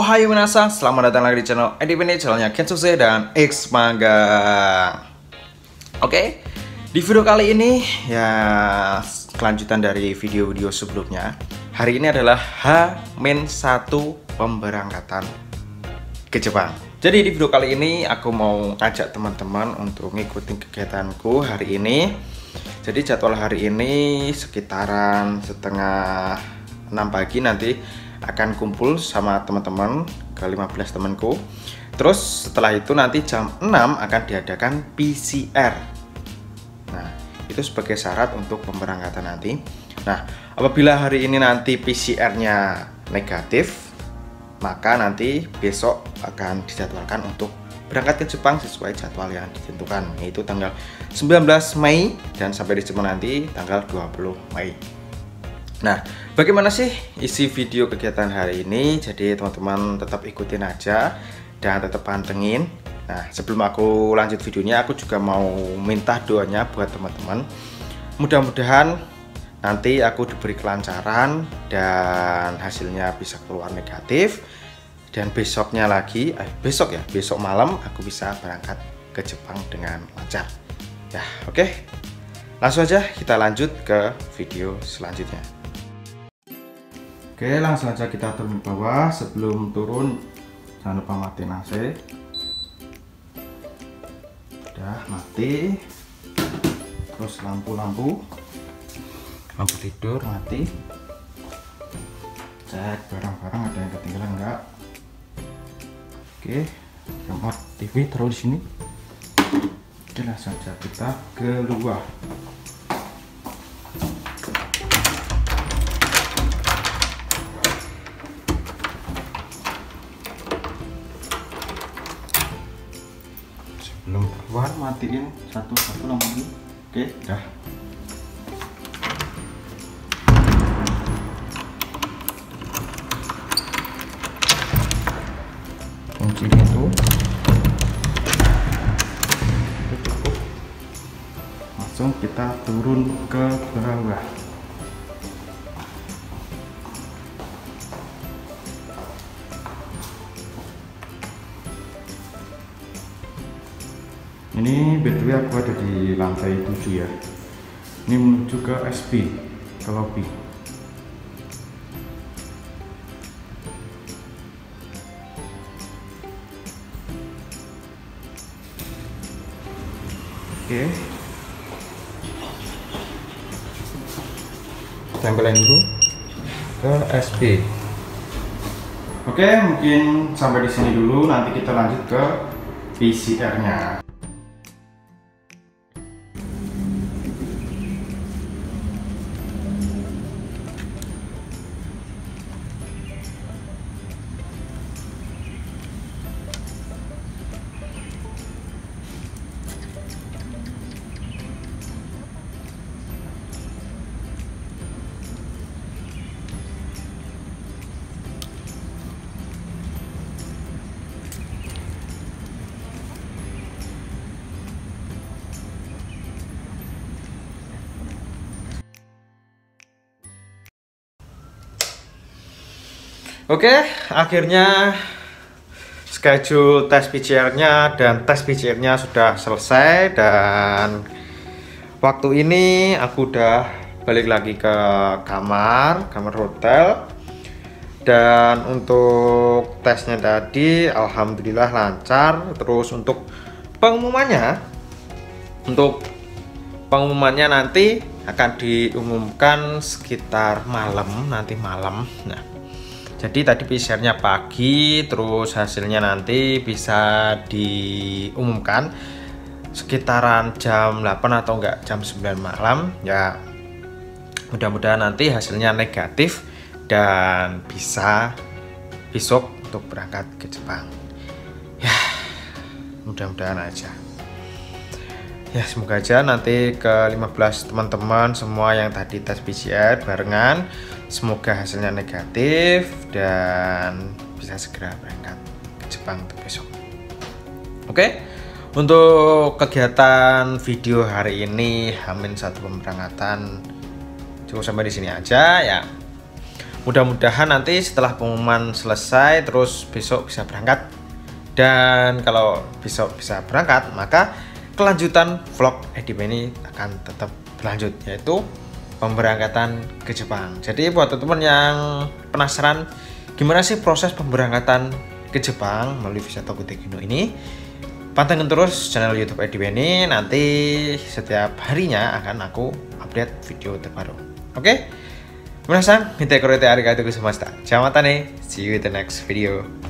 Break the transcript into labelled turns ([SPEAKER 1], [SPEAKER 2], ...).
[SPEAKER 1] Ohayo minasan, selamat datang lagi di channel Edipini, channelnya Kensuse dan X Magang. Oke, di video kali ini ya kelanjutan dari video-video sebelumnya. Hari ini adalah H-1 pemberangkatan ke Jepang. Jadi di video kali ini aku mau ajak teman-teman untuk ngikutin kegiatanku hari ini. Jadi jadwal hari ini sekitaran setengah 6 pagi nanti akan kumpul sama teman-teman ke 15 temanku. Terus setelah itu nanti jam 6 akan diadakan PCR. Nah, itu sebagai syarat untuk pemberangkatan nanti. Nah, apabila hari ini nanti PCR-nya negatif, maka nanti besok akan dijadwalkan untuk berangkat ke Jepang sesuai jadwal yang ditentukan, yaitu tanggal 19 Mei dan sampai di Jepang nanti tanggal 20 Mei. Nah, bagaimana sih isi video kegiatan hari ini? Jadi teman-teman tetap ikutin aja dan tetap pantengin. Nah, sebelum aku lanjut videonya, aku juga mau minta doanya buat teman-teman. Mudah-mudahan nanti aku diberi kelancaran dan hasilnya bisa keluar negatif. Dan besoknya lagi, besok malam aku bisa berangkat ke Jepang dengan lancar. Ya, oke. Langsung aja kita lanjut ke video selanjutnya. Oke, langsung aja kita turun ke bawah. Sebelum turun jangan lupa matiin AC. Udah mati. Terus lampu tidur mati. Cek barang-barang ada yang ketinggalan enggak. Oke, remote TV taruh di sini. Oke, langsung aja kita keluar. Sebelum keluar matiin satu-satu lampu dulu. Oke, udah. Kunci pintu. Cukup. Langsung kita turun ke bawah. Ini BTW aku ada di lantai 7 ya. Ini menuju ke SB, ke lobby. Oke. Tempelin dulu ke SB. Oke, mungkin sampai di sini dulu. Nanti kita lanjut ke PCR-nya. Oke, akhirnya schedule tes PCR-nya dan tes PCR-nya sudah selesai. Dan waktu ini aku udah balik lagi ke kamar hotel. Dan untuk tesnya tadi alhamdulillah lancar. Terus untuk pengumumannya nanti akan diumumkan sekitar nanti malam. Nah, jadi tadi PCR-nya pagi, terus hasilnya nanti bisa diumumkan sekitaran jam 8 atau enggak jam 9 malam. Ya, mudah-mudahan nanti hasilnya negatif dan bisa besok untuk berangkat ke Jepang. Ya, mudah-mudahan aja. Ya, semoga aja nanti ke 15 teman-teman semua yang tadi tes PCR barengan, semoga hasilnya negatif dan bisa segera berangkat ke Jepang untuk besok. Oke, untuk kegiatan video hari ini H-1 pemberangkatan cukup sampai di sini aja ya. Mudah-mudahan nanti setelah pengumuman selesai terus besok bisa berangkat. Dan kalau besok bisa berangkat, maka kelanjutan vlog Edim ini akan tetap berlanjut, yaitu pemberangkatan ke Jepang. Jadi buat teman-teman yang penasaran gimana sih proses pemberangkatan ke Jepang melalui visa Tokutek Indo ini, pantengin terus channel YouTube Edim ini. Nanti setiap harinya akan aku update video terbaru. Oke? Minasan, minta korete arigatou gozaimashita. Ciao, mata ne. See you in the next video.